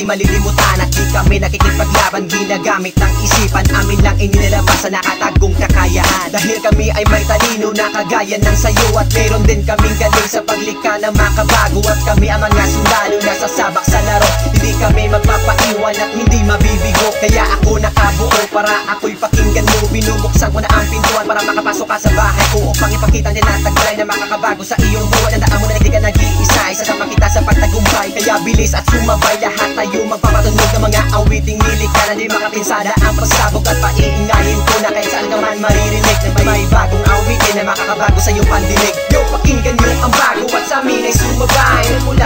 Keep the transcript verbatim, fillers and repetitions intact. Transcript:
di malilimutan at di kami nakikipaglaban. Ginagamit ang isipan, amin lang inilabas sa nakatagong kakayahan. Dahil kami ay may talino na kagaya ng sayo, at meron din kaming galing sa paglikha ng makabago. At kami ang mga sundalo na sasabak sa laro, hindi kami magpapaiwan at hindi mabibigo. Kaya ako nakabuo para ako'y pakinggan mo. Binubuksan ko na ang pintuan para makapasok ka sa bahay ko, upang ipakita din na taglay na makakabago sa iyong buhay. Tandaan mo na hindi ka nag-iisa, isasama kita sa pagtagumpay. Kaya bilis at sumabay, lahat tayo magpapatunog ng mga awiting nilikha na di makapinsada ang pagsabog. At paiingayin ko na kahit saan ka man maririnig na may bagong awitin na makakabago sa iyong pandinig. Yo, pakinggan nyo ang bago at sa amin ay sumabay. Mula